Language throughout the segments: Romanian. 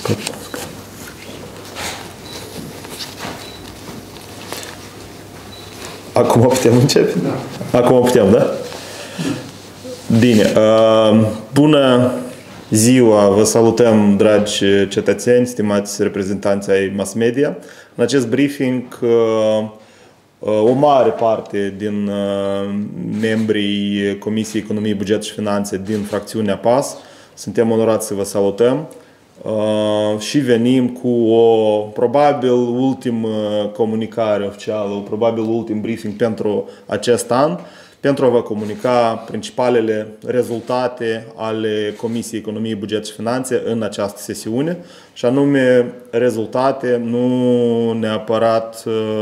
Acum putem începe? Da. Acum putem, da? Bine. Bună ziua! Vă salutăm, dragi cetățeni, stimați reprezentanți ai mass media. În acest briefing, o mare parte din membrii Comisiei Economie, Buget și Finanțe din fracțiunea PAS suntem onorați să vă salutăm și venim cu o probabil ultimă comunicare oficială, probabil ultim briefing pentru acest an, pentru a vă comunica principalele rezultate ale Comisiei Economie, Buget și Finanțe în această sesiune, și anume rezultate nu neapărat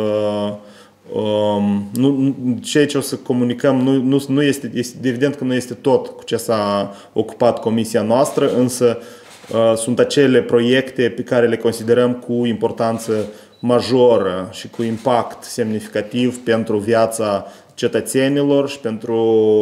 ceea ce o să comunicăm nu este evident că nu este tot cu ce s-a ocupat comisia noastră, însă sunt acele proiecte pe care le considerăm cu importanță majoră și cu impact semnificativ pentru viața cetățenilor și pentru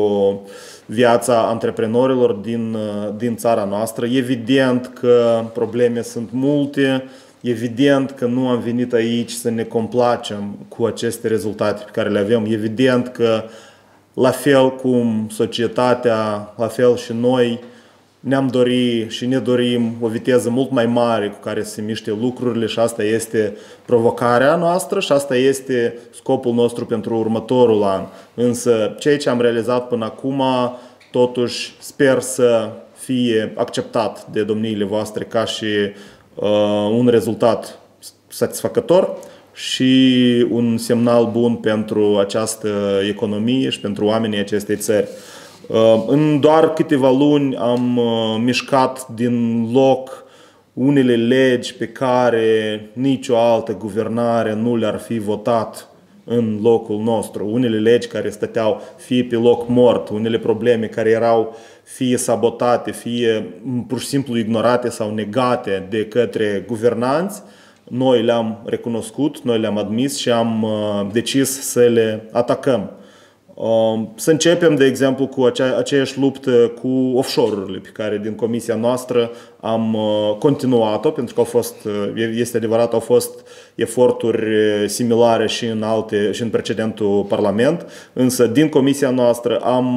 viața antreprenorilor din țara noastră. Evident că probleme sunt multe, evident că nu am venit aici să ne complacem cu aceste rezultate pe care le avem, evident că la fel cum societatea, la fel și noi ne-am dorit și ne dorim o viteză mult mai mare cu care să se miște lucrurile, și asta este provocarea noastră și asta este scopul nostru pentru următorul an. Însă ceea ce am realizat până acum, totuși sper să fie acceptat de domniile voastre ca și un rezultat satisfăcător și un semnal bun pentru această economie și pentru oamenii acestei țări. În doar câteva luni am mișcat din loc unele legi pe care nicio altă guvernare nu le-ar fi votat în locul nostru. Unele legi care stăteau fie pe loc mort, unele probleme care erau fie sabotate, fie pur și simplu ignorate sau negate de către guvernanți, noi le-am recunoscut, noi le-am admis și am decis să le atacăm. Să începem, de exemplu, cu aceeași luptă cu offshore-urile pe care din comisia noastră am continuat-o, pentru că este adevărat, au fost eforturi similare și în precedentul Parlament, însă din comisia noastră am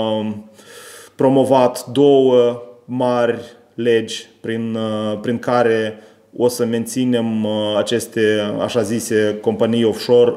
promovat două mari legi prin care o să menținem aceste așa zise companii offshore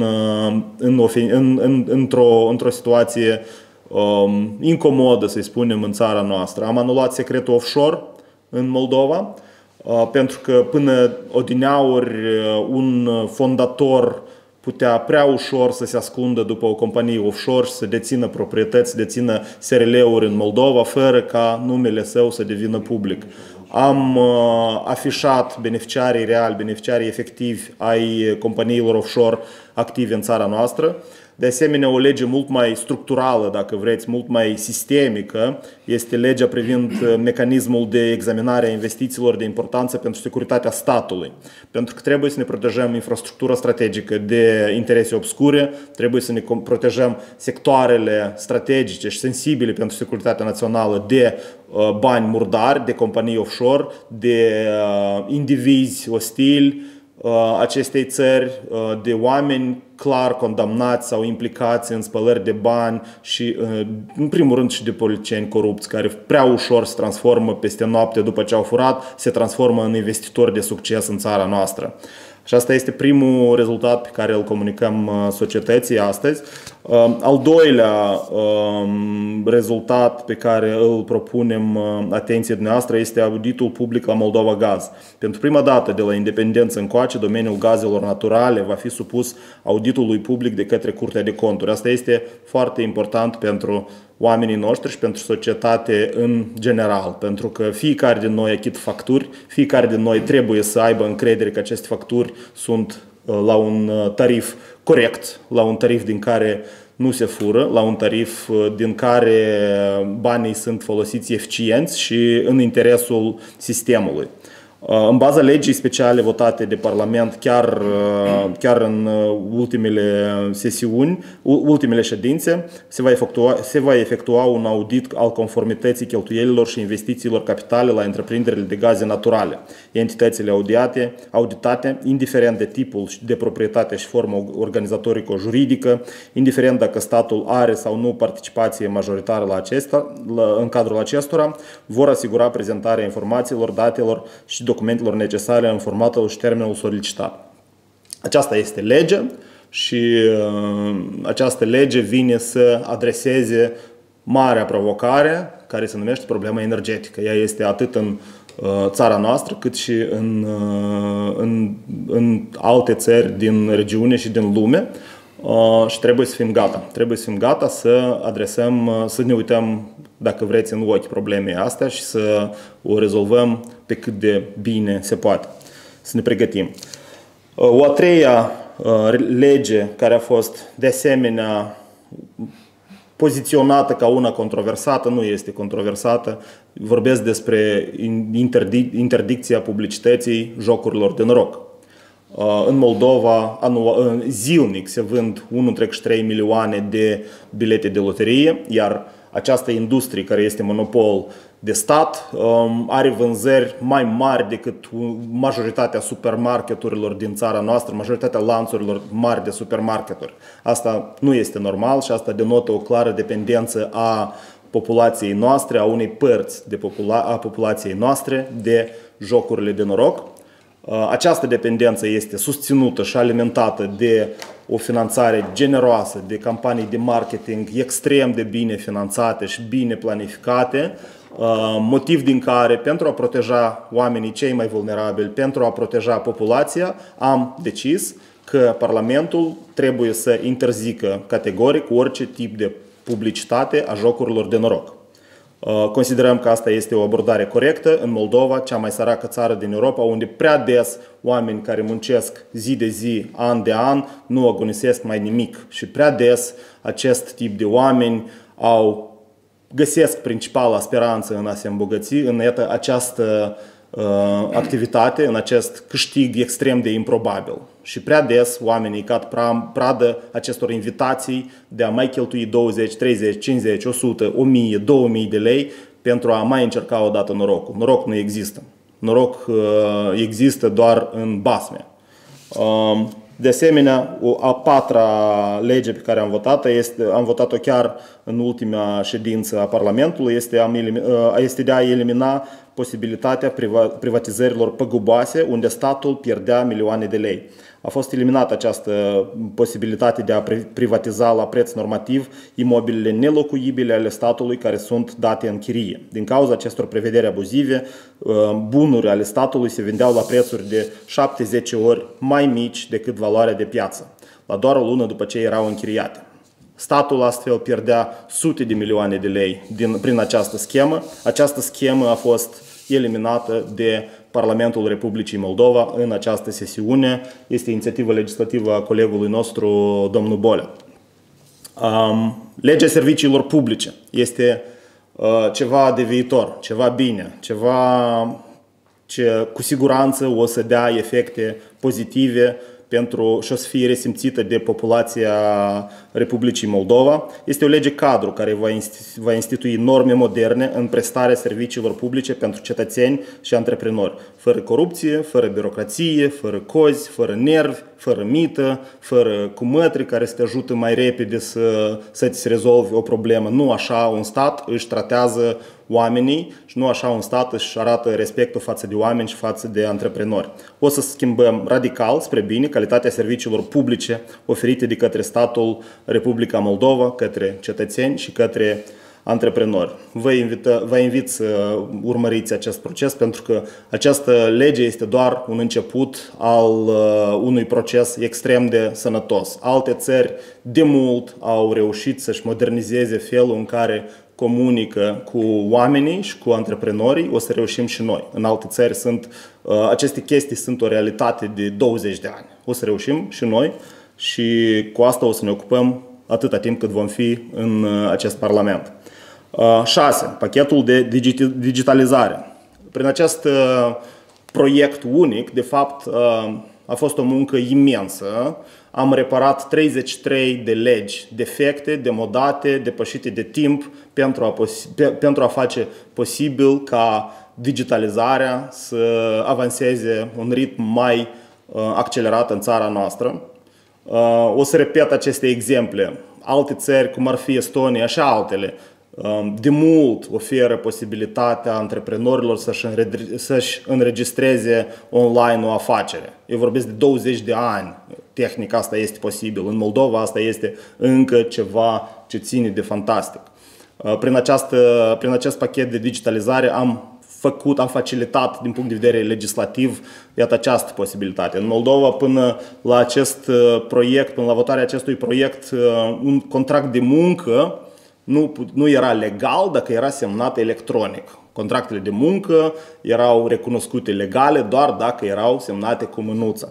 într-o situație incomodă, să-i spunem, în țara noastră. Am anulat secretul offshore în Moldova, pentru că până odineauri un fondator putea prea ușor să se ascundă după o companie offshore și să dețină proprietăți, să dețină SRL-uri în Moldova, fără ca numele său să devină public. Am afișat beneficiarii reali, beneficiarii efectivi ai companiilor offshore active în țara noastră. De asemenea, o lege mult mai structurală, dacă vreți, mult mai sistemică, este legea privind mecanismul de examinare a investițiilor de importanță pentru securitatea statului. Pentru că trebuie să ne protejăm infrastructura strategică de interese obscure, trebuie să ne protejăm sectoarele strategice și sensibile pentru securitatea națională de bani murdari, de companii offshore, de indivizi ostili acestei țări, de oameni clar condamnați sau implicați în spălări de bani și, în primul rând, și de politicieni corupți care prea ușor se transformă peste noapte după ce au furat, se transformă în investitori de succes în țara noastră. Și asta este primul rezultat pe care îl comunicăm societății astăzi. Al doilea rezultat pe care îl propunem atenției dumneavoastră este auditul public la Moldova Gaz. Pentru prima dată de la independență încoace, domeniul gazelor naturale va fi supus auditului public de către Curtea de Conturi. Asta este foarte important pentru oamenii noștri și pentru societate în general, pentru că fiecare din noi achită facturi, fiecare din noi trebuie să aibă încredere că aceste facturi sunt la un tarif corect, la un tarif din care nu se fură, la un tarif din care banii sunt folosiți eficienți și în interesul sistemului. În baza legii speciale votate de Parlament chiar în ultimele sesiuni, ultimele ședințe, se va efectua un audit al conformității cheltuielilor și investițiilor capitale la întreprinderile de gaze naturale. Entitățile auditate, indiferent de tipul de proprietate și formă organizatorico-juridică, indiferent dacă statul are sau nu participație majoritară în cadrul acestora, vor asigura prezentarea informațiilor, datelor și documentelor necesare în formatul și termenul solicitat. Aceasta este legea și această lege vine să adreseze marea provocare care se numește problema energetică. Ea este atât în țara noastră cât și în alte țări din regiune și din lume și trebuie să fim gata. Trebuie să fim gata să adresăm, să ne uităm, dacă vreți, în ochi problemei astea și să o rezolvăm pe cât de bine se poate. Să ne pregătim. O a treia lege care a fost de asemenea poziționată ca una controversată, nu este controversată, vorbesc despre interdicția publicității jocurilor de noroc. În Moldova zilnic se vând 1,3 milioane de bilete de loterie, iar această industrie, care este monopol de stat, are vânzări mai mari decât majoritatea supermarketurilor din țara noastră, majoritatea lanțurilor mari de supermarketuri. Asta nu este normal și asta denotă o clară dependență a populației noastre, a unei părți a populației noastre de jocurile de noroc. Această dependență este susținută și alimentată de o finanțare generoasă, de campanii de marketing extrem de bine finanțate și bine planificate, motiv din care, pentru a proteja oamenii cei mai vulnerabili, pentru a proteja populația, am decis că Parlamentul trebuie să interzică categoric orice tip de publicitate a jocurilor de noroc. Considerăm că asta este o abordare corectă în Moldova, cea mai săracă țară din Europa, unde prea des oameni care muncesc zi de zi, an de an, nu agonisesc mai nimic. Și prea des acest tip de oameni găsesc principala speranță în a se îmbogăți, în această activitate, în acest câștig extrem de improbabil. Și prea des oamenii cad pradă acestor invitații de a mai cheltui 20, 30, 50, 100, 1000, 2000 de lei pentru a mai încerca o dată norocul. Noroc nu există. Noroc există doar în basme. De asemenea, a patra lege pe care am votat-o chiar în ultima ședință a Parlamentului, este de a elimina posibilitatea privatizărilor păguboase unde statul pierdea milioane de lei. A fost eliminată această posibilitate de a privatiza la preț normativ imobilele nelocuibile ale statului care sunt date în chirie. Din cauza acestor prevederi abuzive, bunuri ale statului se vindeau la prețuri de 7-10 ori mai mici decât valoarea de piață, la doar o lună după ce erau închiriate. Statul astfel pierdea sute de milioane de lei prin această schemă. Această schemă a fost eliminată de Parlamentul Republicii Moldova în această sesiune. Este inițiativă legislativă a colegului nostru, domnul Bolea. Legea serviciilor publice este ceva de viitor, ceva bine, ceva ce cu siguranță o să dea efecte pozitive și o să fie resimțită de populația Republicii Moldova. Este o lege cadru care va institui norme moderne în prestarea serviciilor publice pentru cetățeni și antreprenori, fără corupție, fără birocrație, fără cozi, fără nervi, fără mită, fără cumătri care să te ajută mai repede să-ți rezolvi o problemă. Nu așa un stat își tratează oamenii și nu așa un stat își arată respectul față de oameni și față de antreprenori. O să schimbăm radical spre bine calitatea serviciilor publice oferite de către statul Republica Moldova, către cetățeni și către antreprenori. Vă invit să urmăriți acest proces pentru că această lege este doar un început al unui proces extrem de sănătos. Alte țări de mult au reușit să-și modernizeze felul în care comunică cu oamenii și cu antreprenorii, o să reușim și noi. În alte țări aceste chestii sunt o realitate de 20 de ani. O să reușim și noi și cu asta o să ne ocupăm atâta timp cât vom fi în acest Parlament. 6. Pachetul de digitalizare. Prin acest proiect unic, de fapt a fost o muncă imensă. Am reparat 33 de legi defecte, demodate, depășite de timp pentru a face posibil ca digitalizarea să avanseze un ritm mai accelerat în țara noastră. O să repet aceste exemple. Alte țări, cum ar fi Estonia și altele, de mult oferă posibilitatea antreprenorilor să-și înregistreze online o afacere. Eu vorbesc de 20 de ani. Tehnic asta este posibil. În Moldova asta este încă ceva ce ține de fantastic. Prin acest pachet de digitalizare am facilitat din punct de vedere legislativ, iată, această posibilitate. În Moldova, până la acest proiect, până la votarea acestui proiect, un contract de muncă nu era legal dacă era semnat electronic. Contractele de muncă erau recunoscute legale doar dacă erau semnate cu mânuța.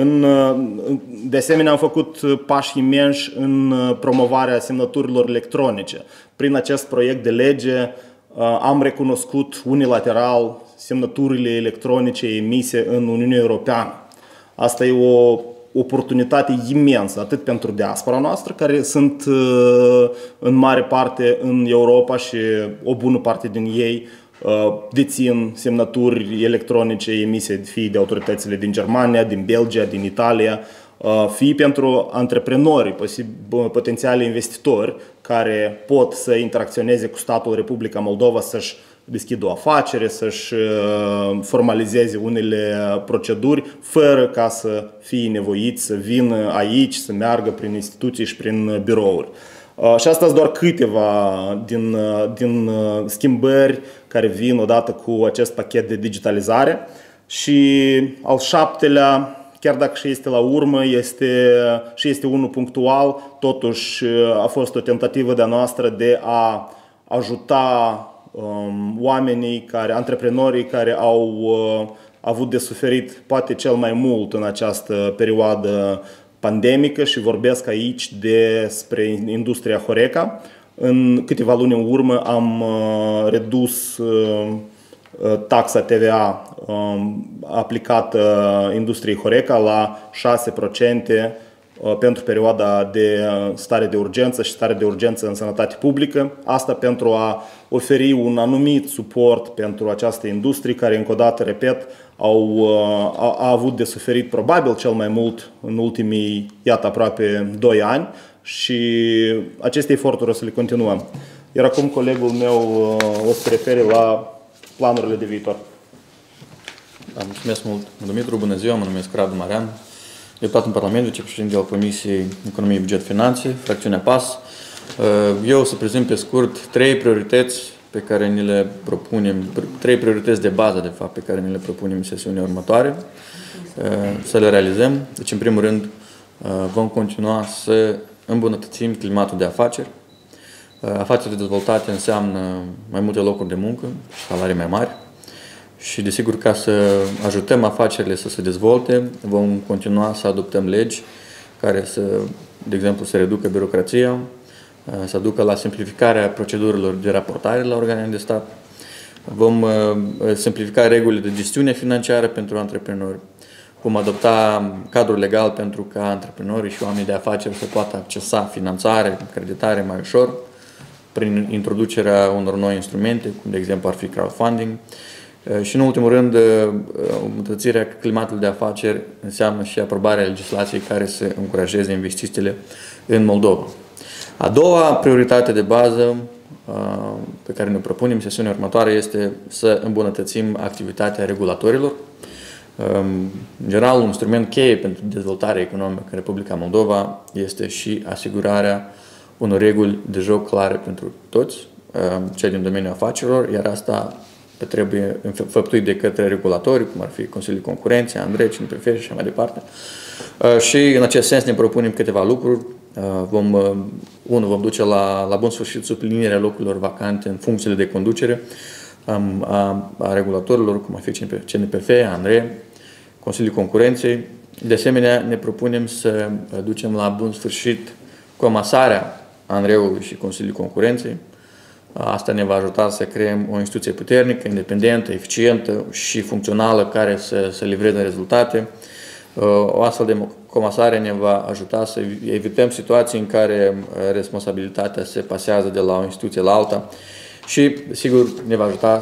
De asemenea, am făcut pași imensi în promovarea semnăturilor electronice. Prin acest proiect de lege am recunoscut unilateral semnăturile electronice emise în Uniunea Europeană. Asta e o oportunitate imensă, atât pentru diaspora noastră, care sunt în mare parte în Europa și o bună parte din ei dețin semnături electronice emise fie de autoritățile din Germania, din Belgia, din Italia, fie pentru antreprenorii, potențiali investitori care pot să interacționeze cu statul Republica Moldova, să-și deschidă o afacere, să-și formalizeze unele proceduri, fără ca să fie nevoiți să vină aici, să meargă prin instituții și prin birouri. Și asta sunt doar câteva din schimbări care vin odată cu acest pachet de digitalizare. Și al șaptelea, chiar dacă și este la urmă, este unul punctual, totuși a fost o tentativă de-a noastră de a ajuta oamenii, antreprenorii care au avut de suferit poate cel mai mult în această perioadă pandemică, și vorbesc aici despre industria Horeca. În câteva luni în urmă am redus taxa TVA aplicată industriei Horeca la 6% pentru perioada de stare de urgență și stare de urgență în sănătate publică. Asta pentru a oferi un anumit suport pentru această industrie care, încă o dată, repet, a avut de suferit probabil cel mai mult în ultimii, iată, aproape 2 ani, și aceste eforturi o să le continuăm. Iar acum colegul meu o să se refere la planurile de viitor. Da, mulțumesc mult, Dumitru. Bună ziua, mă numesc Radu Marian, deputat în Parlament, vicepreședinte al Comisiei Economie, Buget, Finanțe, fracțiunea PAS. Eu o să prezint pe scurt 3 priorități pe care ni le propunem, 3 priorități de bază, de fapt, pe care ni le propunem în sesiunea următoare, să le realizăm. Deci, în primul rând, vom continua să îmbunătățim climatul de afaceri. Afaceri dezvoltate înseamnă mai multe locuri de muncă și salarii mai mari. Și, desigur, ca să ajutăm afacerile să se dezvolte, vom continua să adoptăm legi care de exemplu, să reducă birocrația, să ducă la simplificarea procedurilor de raportare la organele de stat. Vom simplifica regulile de gestiune financiară pentru antreprenori. Vom adopta cadrul legal pentru ca antreprenorii și oamenii de afaceri să poată accesa finanțare, creditare mai ușor, prin introducerea unor noi instrumente, cum de exemplu ar fi crowdfunding. Și în ultimul rând, îmbunătățirea climatului de afaceri înseamnă și aprobarea legislației care să încurajeze investițiile în Moldova. A doua prioritate de bază pe care ne propunem în sesiunea următoare este să îmbunătățim activitatea regulatorilor. În general, un instrument cheie pentru dezvoltarea economică în Republica Moldova este și asigurarea unor reguli de joc clare pentru toți cei din domeniul afacerilor, iar asta trebuie înfăptuit de către regulatori, cum ar fi Consiliul Concurenței, Andrei, CNPF și așa mai departe. Și în acest sens ne propunem câteva lucruri. Vom duce la bun sfârșit suplinirea locurilor vacante în funcțiile de conducere a regulatorilor, cum ar fi CNPF, Andrei, Consiliul Concurenței. De asemenea, ne propunem să ducem la bun sfârșit comasarea Andreiului și Consiliul Concurenței. Asta ne va ajuta să creăm o instituție puternică, independentă, eficientă și funcțională care să livreze rezultate. O astfel de comasare ne va ajuta să evităm situații în care responsabilitatea se pasează de la o instituție la alta și, sigur, ne va ajuta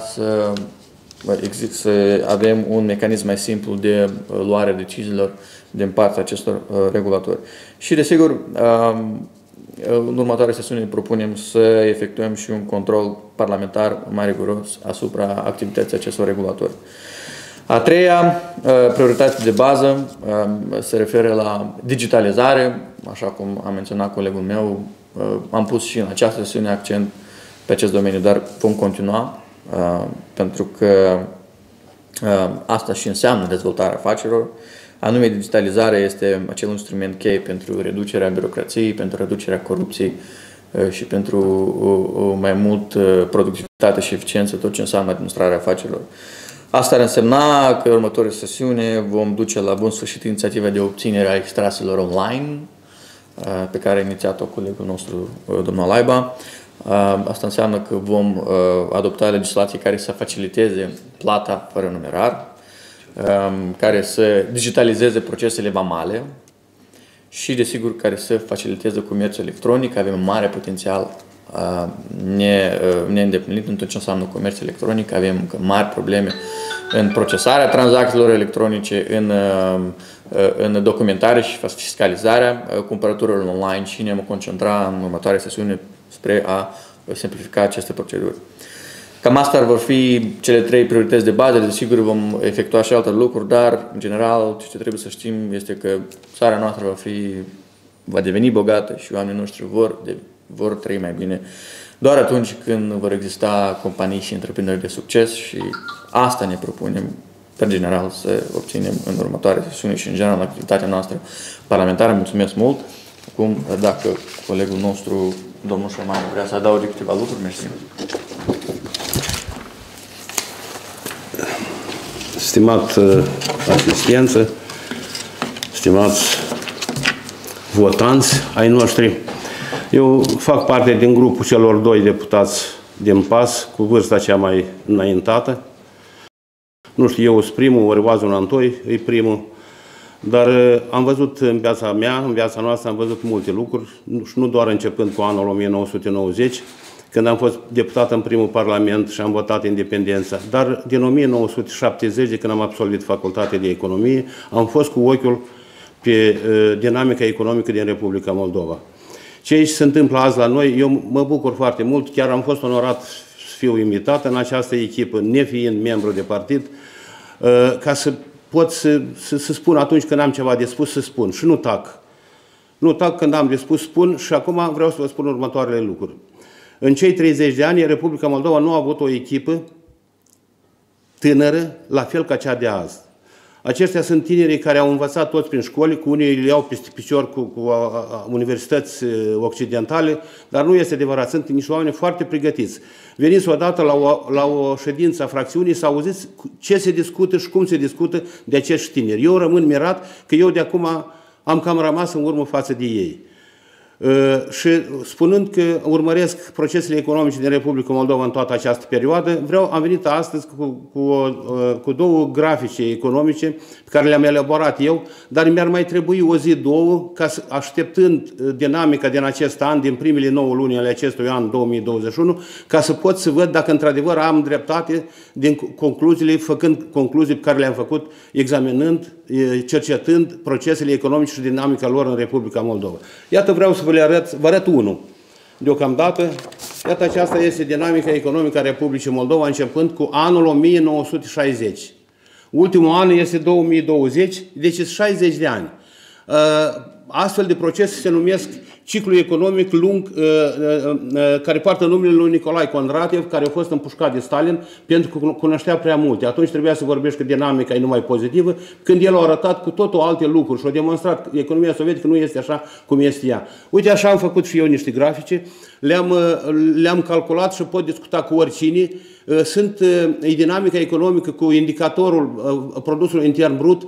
să avem un mecanism mai simplu de luare deciziilor din partea acestor regulatori. Și, desigur, în următoarea sesiune propunem să efectuăm și un control parlamentar mai riguros asupra activității acestor regulatori. A treia prioritate de bază se referă la digitalizare, așa cum a menționat colegul meu. Am pus și în această sesiune accent pe acest domeniu, dar vom continua pentru că asta și înseamnă dezvoltarea afacerilor. Anume, digitalizarea este acel instrument cheie pentru reducerea birocrației, pentru reducerea corupției și pentru mai mult productivitate și eficiență, tot ce înseamnă administrarea afacerilor. Asta ar însemna că următoarea sesiune vom duce la bun sfârșit inițiativa de obținere a extraselor online, pe care a inițiat-o colegul nostru, domnul Laiba. Asta înseamnă că vom adopta legislații care să faciliteze plata fără numerar, care să digitalizeze procesele vamale și, desigur, care să faciliteze comerțul electronic. Avem un mare potențial neîndeplinit în tot ce înseamnă comerț electronic. Avem încă mari probleme în procesarea tranzacțiilor electronice, în documentare și fiscalizarea cumpărăturilor online și ne vom concentra în următoarea sesiune spre a simplifica aceste proceduri. Cam astea vor fi cele trei priorități de bază. Desigur, vom efectua și alte lucruri, dar, în general, ce trebuie să știm este că țara noastră va deveni bogată și oamenii noștri vor trăi mai bine doar atunci când vor exista companii și întreprinderi de succes și asta ne propunem, pe general, să obținem în următoarea sesiune și, în general, în activitatea noastră parlamentară. Mulțumesc mult! Acum, dacă colegul nostru, domnul Șermani, vrea să adauge câteva lucruri, mersi. Stimat asistență, stimați votanți ai noștri, eu fac parte din grupul celor doi deputați din PAS, cu vârsta cea mai înaintată. Nu știu, eu sunt primul, ori Oazul Antoi e primul, dar am văzut în viața mea, în viața noastră, am văzut multe lucruri, nu doar începând cu anul 1990, când am fost deputat în primul Parlament și am votat independența, dar din 1970, de când am absolvit Facultatea de Economie, am fost cu ochiul pe dinamica economică din Republica Moldova. Ce se întâmplă azi la noi, eu mă bucur foarte mult, chiar am fost onorat să fiu invitat în această echipă, nefiind membru de partid, ca să pot să spun atunci când am ceva de spus, să spun și nu tac. Nu tac când am de spus, spun și acum vreau să vă spun următoarele lucruri. În cei 30 de ani, Republica Moldova nu a avut o echipă tânără, la fel ca cea de azi. Aceștia sunt tinerii care au învățat toți prin școli, cu unii le iau peste picior cu universități occidentale, dar nu este adevărat. Sunt niște oameni foarte pregătiți. Veniți odată la o ședință a fracțiunii să auziți ce se discută și cum se discută de acești tineri. Eu rămân mirat că eu de acum am cam rămas în urmă față de ei. Și spunând că urmăresc procesele economice din Republica Moldova în toată această perioadă, am venit astăzi cu două grafice economice pe care le-am elaborat eu, dar mi-ar mai trebui o zi, două, ca să, așteptând dinamica din acest an, din primele 9 luni ale acestui an 2021, ca să pot să văd dacă într-adevăr am dreptate din concluziile, făcând concluzii pe care le-am făcut, examinând, cercetând procesele economice și dinamica lor în Republica Moldova. Iată, vreau să vă arăt unul. Deocamdată, iată, aceasta este dinamica economică a Republicii Moldova, începând cu anul 1960. Ultimul an este 2020, deci sunt 60 de ani. Astfel de procese se numesc ciclu economic lung, care poartă numele lui Nicolae Condratev, care a fost împușcat de Stalin pentru că cunoștea prea multe. Atunci trebuia să vorbești că dinamica e numai pozitivă, când el a arătat cu totul alte lucruri și a demonstrat că economia sovietică nu este așa cum este ea. Uite, așa am făcut și eu niște grafice, le-am calculat și pot discuta cu oricine. E dinamica economică cu indicatorul produsului intern brut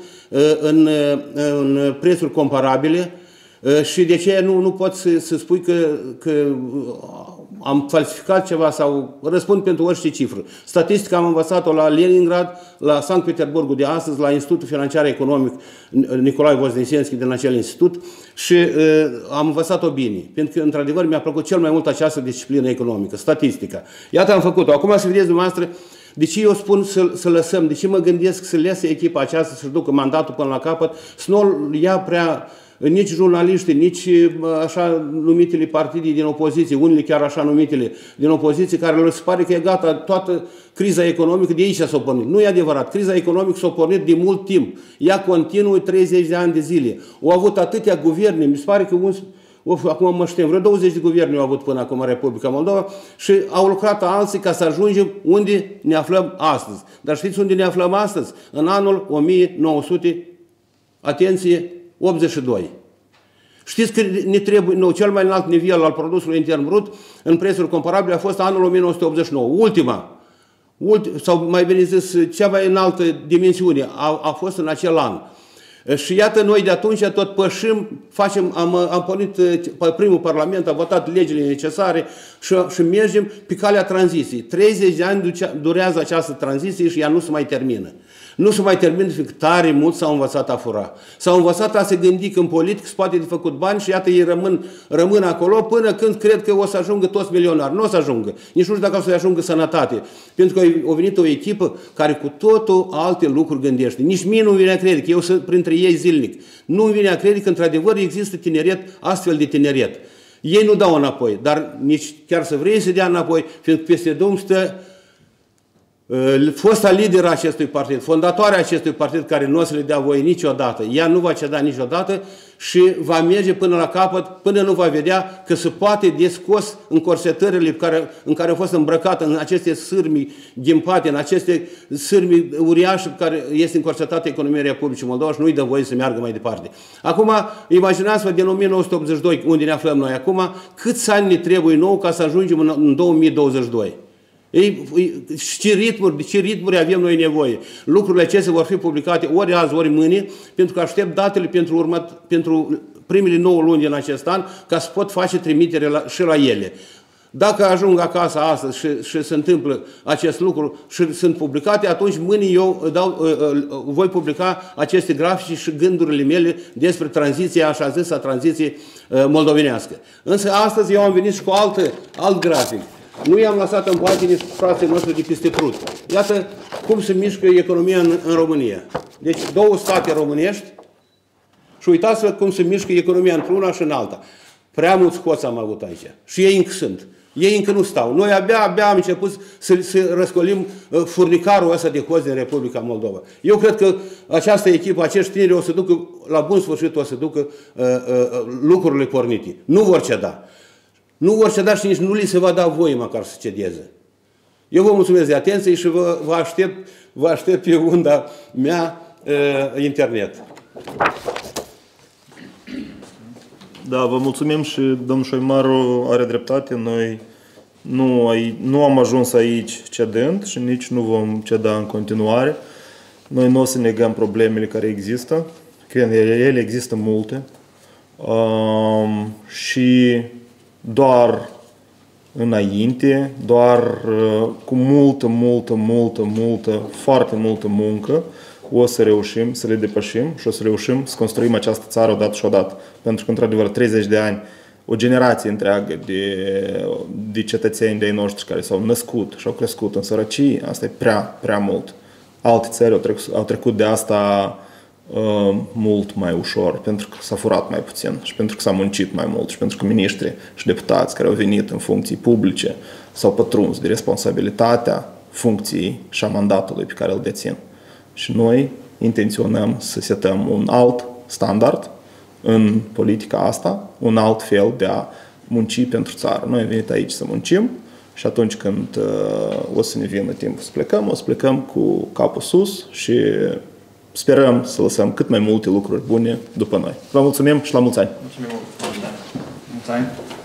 în prețuri comparabile și de ce nu poți să spui că am falsificat ceva sau răspund pentru orice cifră. Statistica am învățat-o la Leningrad, la Sankt Petersburgul de astăzi, la Institutul Financiar Economic Nicolae Voznesienski din acel institut și am învățat-o bine. Pentru că, într-adevăr, mi-a plăcut cel mai mult această disciplină economică, statistica. Iată, am făcut-o. Acum să vedeți dumneavoastră de ce eu spun să lăsăm, de ce mă gândesc să lese echipa aceasta să-și ducă mandatul până la capăt, să nu ia prea nici jurnaliștii, nici așa numitele partide din opoziție, unele chiar așa numitele din opoziție, care le se pare că e gata toată criza economică, de aici s-a pornit. Nu e adevărat. Criza economică s-a pornit de mult timp. Ea continuă 30 de ani de zile. Au avut atâtea guverne, mi se pare că acum mă știm, vreo 20 de guverne au avut până acum Republica Moldova și au lucrat alții ca să ajungem unde ne aflăm astăzi. Dar știți unde ne aflăm astăzi? În anul 1900, atenție, 82. Știți că ne trebuie, cel mai înalt nivel al produsului intern brut în prețuri comparabile a fost anul 1989. Ultima, sau mai bine zis, cea mai înaltă dimensiune a fost în acel an. Și iată, noi de atunci tot pășim, am pornit pe primul parlament, am votat legile necesare și mergem pe calea tranziției. 30 de ani durează această tranziție și ea nu se mai termină. Nu se mai termină, fiindcă tare mult s-au învățat a fura. S-au învățat a se gândi că în politic se poate de făcut bani și iată ei rămân acolo până când cred că o să ajungă toți milionari. Nu o să ajungă. Nici nu știu dacă o să ajungă sănătate. Pentru că a venit o echipă care cu totul alte lucruri gândește. Nici mie nu vine a crede că eu sunt printre ei zilnic. Nu vine a crede că într-adevăr există tineret, astfel de tineret. Ei nu dau înapoi, dar nici chiar să vrei să dea înapoi, fiindcă peste drum stă fosta lideră a acestui partid, fondatoarea acestui partid, care nu o să le dea voie niciodată. Ea nu va ceda niciodată și va merge până la capăt, până nu va vedea că se poate descos în corsetările în care a fost îmbrăcată, în aceste sârmi ghimpate, în aceste sârmi uriașe care este încorsetată economia Republicii Moldova și nu-i dă voie să meargă mai departe. Acum, imaginați-vă din 1982, unde ne aflăm noi acum, câți ani ne trebuie nou ca să ajungem în 2022. Ce ritmuri avem noi nevoie? Lucrurile acestea vor fi publicate ori azi, ori mâine, pentru că aștept datele pentru primele 9 luni din acest an, ca să pot face trimitere și la ele. Dacă ajung acasă astăzi și se întâmplă acest lucru și sunt publicate, atunci mâine eu voi publica aceste grafici și gândurile mele despre tranziția, așa zisă, tranziție moldovenească. Însă astăzi eu am venit și cu alt grafic. Nu i-am lăsat în pace nici frații noștri de peste Prut. Iată cum se mișcă economia în România. Deci două state românești și uitați-vă cum se mișcă economia într-una și în alta. Prea mulți hoți am avut aici. Și ei încă sunt. Ei încă nu stau. Noi abia am început să răscolim furnicarul ăsta de hoți din Republica Moldova. Eu cred că această echipă, acești tineri o să ducă, la bun sfârșit o să ducă lucrurile pornite. Nu vor ceda. Nu vor ceda și nici nu li se va da voie măcar să cedeze. Eu vă mulțumesc de atenție și vă aștept pe unda mea internet. Da, vă mulțumim și domnul Șoimaru are dreptate. Noi nu am ajuns aici cedând și nici nu vom ceda în continuare. Noi nu o să negăm problemele care există, că ele există multe. Și doar înainte, doar cu foarte multă muncă o să reușim să le depășim și o să reușim să construim această țară odată și odată. Pentru că, într-adevăr, 30 de ani, o generație întreagă de cetățeni de-ai noștri care s-au născut și au crescut în sărăcie, asta e prea mult. Alte țări au trecut de asta mult mai ușor, pentru că s-a furat mai puțin și pentru că s-a muncit mai mult și pentru că miniștrii și deputați care au venit în funcții publice s-au pătruns de responsabilitatea funcției și a mandatului pe care îl dețin. Și noi intenționăm să setăm un alt standard în politica asta, un alt fel de a munci pentru țară. Noi am venit aici să muncim și atunci când o să ne vină timpul să plecăm, o să plecăm cu capul sus și sperăm să lăsăm cât mai multe lucruri bune după noi. Vă mulțumim și la mulți ani! Mulțumim mult! Mulți ani!